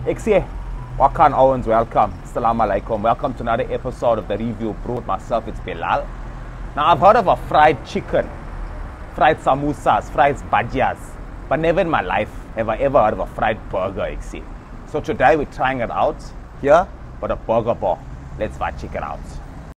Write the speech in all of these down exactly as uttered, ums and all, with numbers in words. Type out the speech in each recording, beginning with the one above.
Xie, Wakan Owens, welcome. Assalamu alaikum. Welcome to another episode of the Review Bro with myself, it's Bilal. Now, I've heard of a fried chicken, fried samosas, fried bhajias, but never in my life have I ever heard of a fried burger, Xie. So today we're trying it out here, but a burger bar. Let's check it out.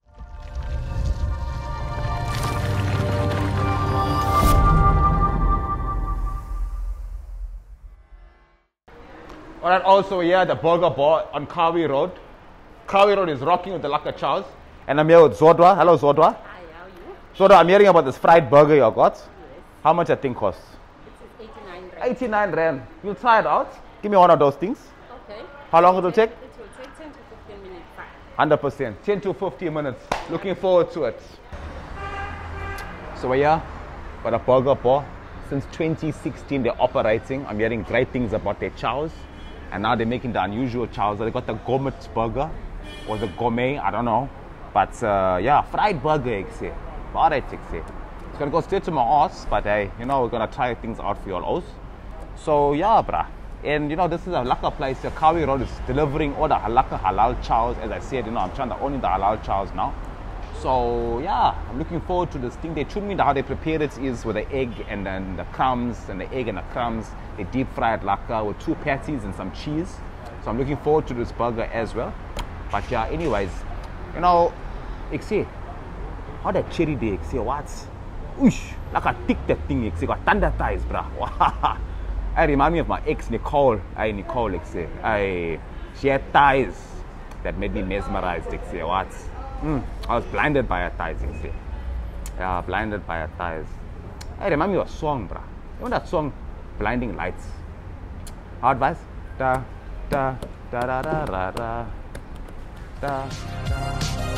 Alright, also here at the burger bar on COWEY Road. COWEY Road is rocking with the Laka Chows. And I'm here with Zodwa. Hello Zodwa. Hi, how are you? Zodwa, I'm hearing about this fried burger you got. Yes. How much I think costs? It is eighty-nine rand. eighty-nine rand. You'll try it out. Give me one of those things. Okay. How long it will take? It will take ten to fifteen minutes. one hundred percent. ten to fifteen minutes. Looking forward to it. So we're here at a burger bar. Since twenty sixteen they're operating. I'm hearing great things about their chows. And now they're making the unusual chows. They got the gourmet burger or the gourmet, I don't know. But uh, yeah, fried burger, Xie. Alright, Xie. It's gonna go straight to my ass, but hey, you know, we're gonna try things out for you all. So yeah, bruh. And you know, this is a Laka place here. COWEY Road is delivering all the Laka halal chows. As I said, you know, I'm trying to own the halal chows now. So yeah, I'm looking forward to this thing. They told me how they prepare it is with the egg and then the crumbs and the egg and the crumbs. They deep fried laka with two patties and some cheese. So I'm looking forward to this burger as well. But yeah, anyways, you know, Xie, how that cherry day, Xie, what? Oosh, like I thick that thing, Xie, got thunder thighs, bruh. I remind me of my ex Nicole. I Nicole, Xie. I she had thighs that made me mesmerized, Xie, what? Mm, I was blinded by her thighs, Xie. Yeah, blinded by her thighs. I remind me of a song, bruh. You know that song, Blinding Lights? How advice? Da da da da da da da da da.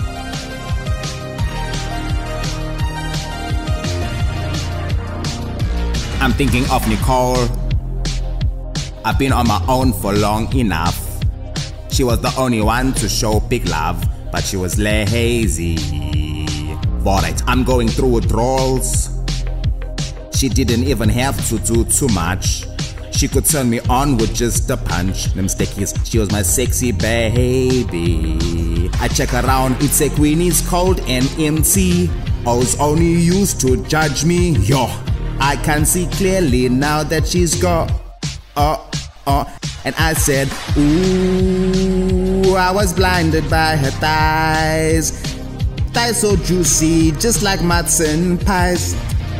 I'm thinking of Nicole. I've been on my own for long enough. She was the only one to show big love, but she was lazy. Alright, I'm going through withdrawals. She didn't even have to do too much. She could turn me on with just a punch. Them stickies, she was my sexy baby. I check around, it's a queen, is cold and empty. I was only used to judge me. Yo, I can see clearly now that she's gone. Oh, oh. And I said, ooh, I was blinded by her thighs. Thighs so juicy, just like mutton pies.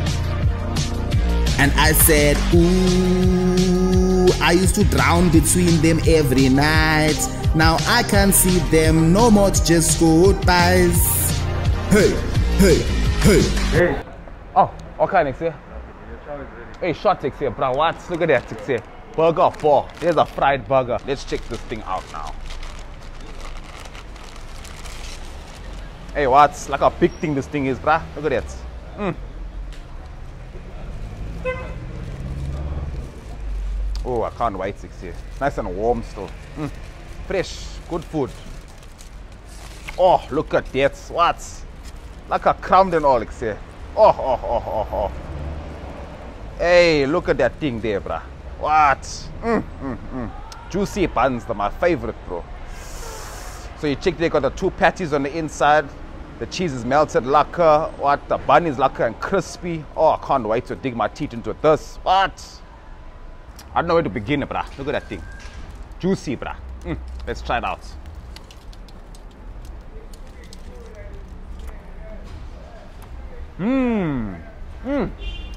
And I said, ooh, I used to drown between them every night. Now I can see them, no more, just goodbyes. Hey, hey, hey. Hey. Oh, okay, next year. Hey, shot next year, bro. What? Look at that, next year. Burger four. There's a fried burger. Let's check this thing out now. Hey, what's like a big thing this thing is, bruh? Look at that. Mm. Oh, I can't wait, six here. Nice and warm still. Mm. Fresh, good food. Oh, look at that. What? Like a crumb and all, six here. Oh, oh, oh, oh, oh. Hey, look at that thing there, bruh. What? Mm, mm, mm. Juicy buns, they're my favorite, bro. So you check, they got the two patties on the inside. The cheese is melted lacquer. What? The bun is lacquer and crispy. Oh, I can't wait to dig my teeth into this. What? I don't know where to begin, bruh. Look at that thing. Juicy, bruh. Mm. Let's try it out. Mmm. Mmm.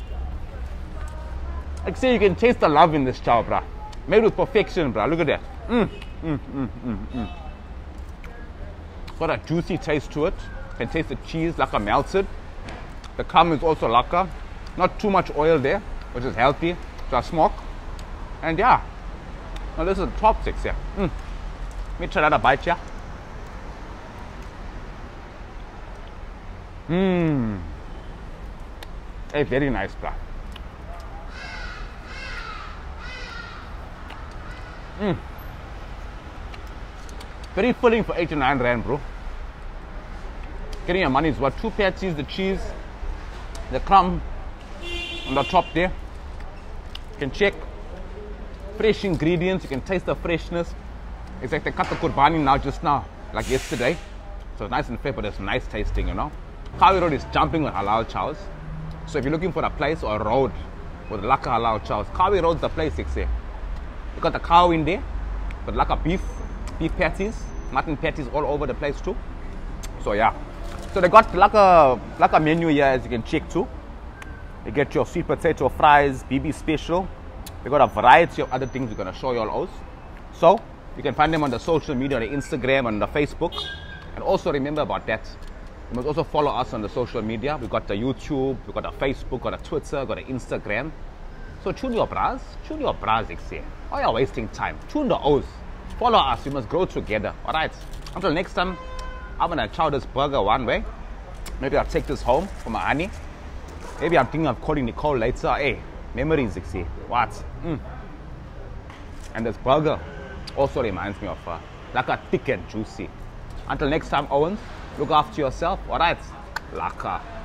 Like say you can taste the love in this chow, bruh. Made with perfection, bruh. Look at that. Mmm. Mmm. Mmm. Mmm. Mm. Got a juicy taste to it. Can taste the cheese lacquer melted. The crumb is also lacquer. Not too much oil there, which is healthy. Just smoke. And yeah. Now this is the top six here. Mm. Let me try another bite here. Mmm. Hey, very nice, bruh. Mm. Very filling for eighty-nine rand, bro. Getting your money's worth. Two patties, the cheese, the crumb on the top there. You can check. Fresh ingredients, you can taste the freshness. It's like they cut the kurbani now, just now, like yesterday. So it's nice and fresh, but it's nice tasting, you know. COWEY Road is jumping with halal chows. So if you're looking for a place or a road with laka halal chows, COWEY Road's the place, it's there. You got the cow in there, but laka beef, beef patties, mutton patties all over the place too. So yeah. So they got like a, like a menu here, as you can check too. You get your sweet potato fries, B B special. They got a variety of other things we're going to show you all else. So you can find them on the social media, on the Instagram, on the Facebook. And also remember about that, you must also follow us on the social media. We got the YouTube, we got the Facebook, got the Twitter, got the Instagram. So tune your bras, tune your bras, here. Oh, you're wasting time. Tune the O's. Follow us. We must grow together. All right. Until next time, I'm gonna chow this burger one way. Maybe I'll take this home for my honey. Maybe I'm thinking of calling Nicole later. Hey, memories, here. What? Mm. And this burger also reminds me of uh, like a thick and juicy. Until next time, Owens, look after yourself. All right. Laka.